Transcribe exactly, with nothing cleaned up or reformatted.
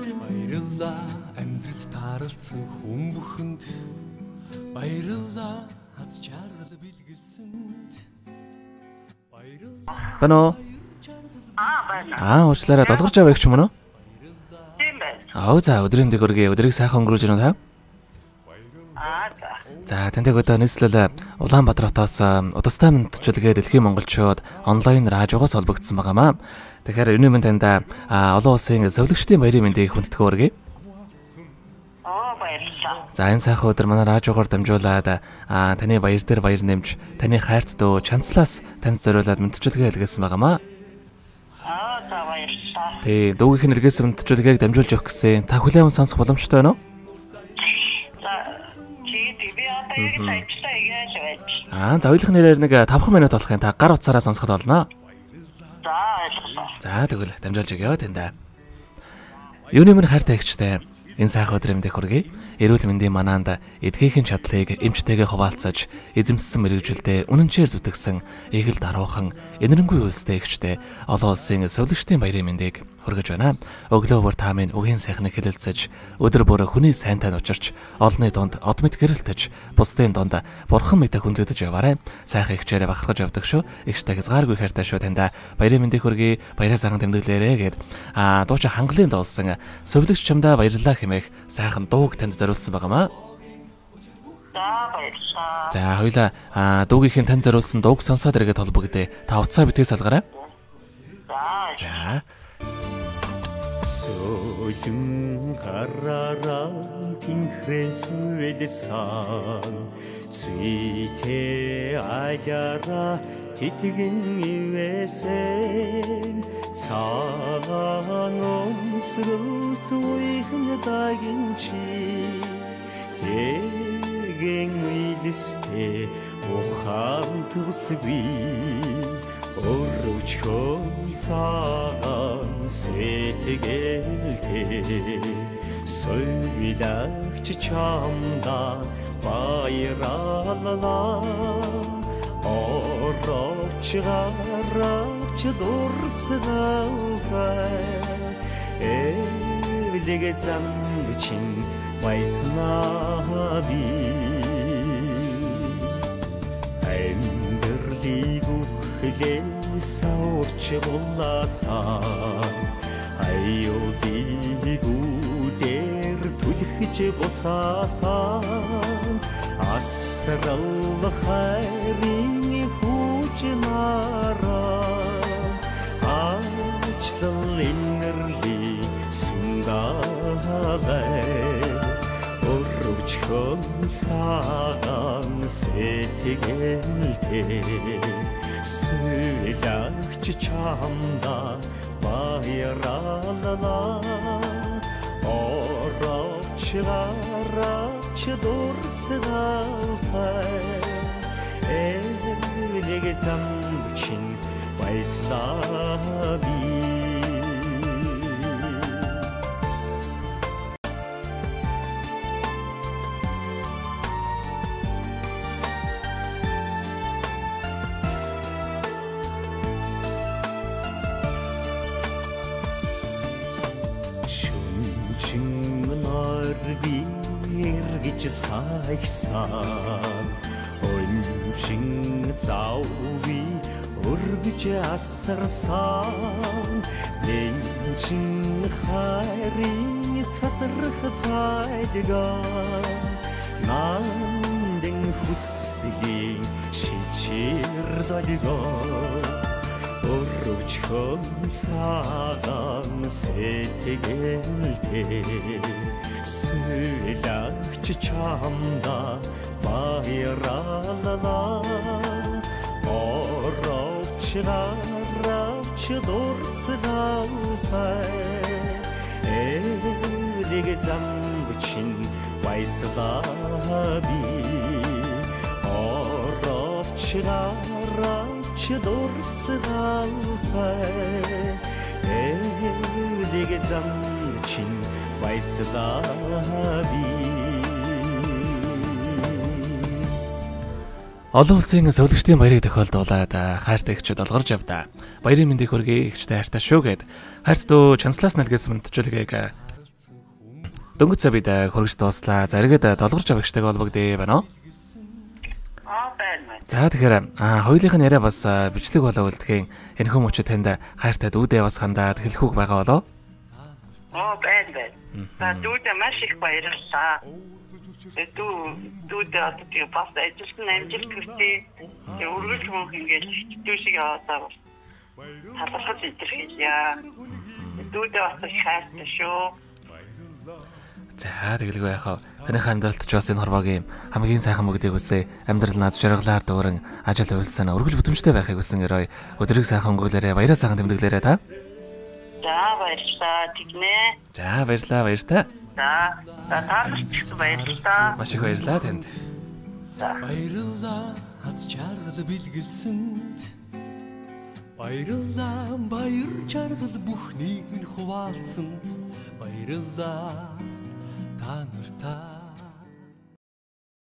Баярлалаа амьдрал тааралцсан хүн бүхэнд баярлалаа хаз чаргал бэлгэлсэнд баярлалаа. Бано. Аа байна. Аа уучлаарай долгорч аваа гэх юм уу? Тийм байна. Аа за өдрийн дээгүүргээ өдрийг сайхан өнгөрүүлж байна та. Аа за. За тантай одоо нийслэл Улаанбаатар хотоос удастай мэдчилгээ дэлхийн монголчууд онлайн радиогоос холбогдсон байгаамаа. Тэгэхээр энэ минь танд олон улсын совилогчдын баярын мэндийг хүндэтгэн хүргэе. Аа баярлалаа. За энэ сайхан өдөр манай радиогоор дамжуулаад таны баяр дээр баяр нэмж таны хайрт дөө чанцлаас танд зориулаад мэдчилгээ илгээсэн байгаамаа. Аа за баярлалаа. Тэ дүүгийнх нь илгээсэн мэдчилгээг дамжуулж өгөх гэсэн та хүлээвэн сонсох боломжтой байна уу? Аа за ойлгох нэрээр нэг тавхан минут болохын та гар утсаараа сонсоход болно. За ойлголоо. За тэгвэл дамжуулж өгье тэндээ. Юуны минь хайртай ихчтэй энэ сайхан өдрийн мэндийг хүргэе. Эрүүл мэндийн манаанд эдгийхэн чадлыг эмчтэйгээ хуваалцаж эзэмссэн мэрэгжилдээ үнэнчээр зүтгэсэн эгэл даруухан энэрэнгүй үйлстэй ихчтэй олон улсын совилогчдын баярын мэндийг хүргэж байна. Өглөө бүр та минь үгийн сайхныг хэлэлцэж өдөр бүр хүний сайнтай учирч олонний дунд од мэд гэрэлтэж бусдын дунд бурхан мэдээ хүндэтгэж яваарай. Сайхан ихчээрээ бахархаж явдаг шүү. Ихчтэй хязгааргүй хайртай шүү танда баярын мэндийг хүргэе. Баяраа сайхан тэмдэглээрэй гэд аа дуучин хангалын дуулсан совилогч чамдаа баярлалаа хэмээх сайхан дууг танд зориулсан байгаамаа. За баярлалаа. За хоёлаа дуугийнхэн танд зориулсан дууг сонсоод ирэхэд холбогдъё. Та утсаа битгий салгаарай. За. За Соён хараараа тинхрээс үлсэн цүйтэй аяра тэтгэн ивэсэн цагаан өмсгөлт үйхэн дагин чи тэгэн үйлстэй ухаан тусгүй Орчхон цагаан сэтгэлтэй соёлагч чамда баярлалаа Орч гарч дурсгалбай эвлэг замчин байснаа би Амберлиг Саурч булаасан аюудигүүдээр түлхэж буцаасан асрал хайрын хүчнараа ачлал инэрли сунгаалай орчхон цагаан сэтгэлтэй Сөйлөгч чамда баярлалаа Орч гарч дурсгалбай Эвлэг замчин баярлалаа би Сайсан ончин зауви өргөж асарсан нэнчин хайрын цацрах цайдгаа нандин хүслийн шичир долгоо өргөжхөн цагаан сэтгэлтэй Сөйлөгч чамда баярлалаа Орч гарч дурсгалбай Эвлэг замчин баярлалаа би Орч гарч дурсгалбай Эвлэг замчин баярлалаа би Олон улсын совилогчдын баярыг тохиолдуулаад хайртай ихчүүд олгорж явдаа. Баярын мэндийг хүргэе ихчтэй хайртай шүү гэд хайрт дөө чанслаас нэлгээс мэдчилгээг Дөнгөж цаа бид хөргөж дууслаа. За эргээд долгорч авагчтайгаа холбогдъё байна уу? Аа байна. За тэгэхээр аа хоёулынх нь яриа бас бичлэг болоо үлдэхийн энэ хүм өчө танд хайртай дүүдээ бас хандаад хэлэхүүг байгаа болоо. Аа байна байна. За дүүдээ маш их баярлалаа. Эдүү дүүдээ одоо тийм бас ажилтны амжилт хүртээ. Тэг өргөл мөнх ингээд дүүшиг аваад талархаж илэрхийлье. Дүүдээ бас хайртай шүү. За тэгэлгүй яхаа таних амьдралд ч бас энэ хорвоогийн хамгийн сайхан мөгдийг үсэ амьдрал наз жаргалаар дууран ажил үйлсэн өргөл бүтэмжтэй байхыг хүсэн өрөө өдрийг сайхан өнгөрүүлээрэ баяраа сайхан тэмдэглээрэ та. За баярлалаа тэгнэ. За баярлалаа баяртай. За за таарч баярлалаа. Маш их баярлалаа танд. За Баярлалаа хаз чаргал бэлгэлсэнд Баярлалаа баяр чаргал бүхнийг минь хуваалцсанд Баярлалаа та нартай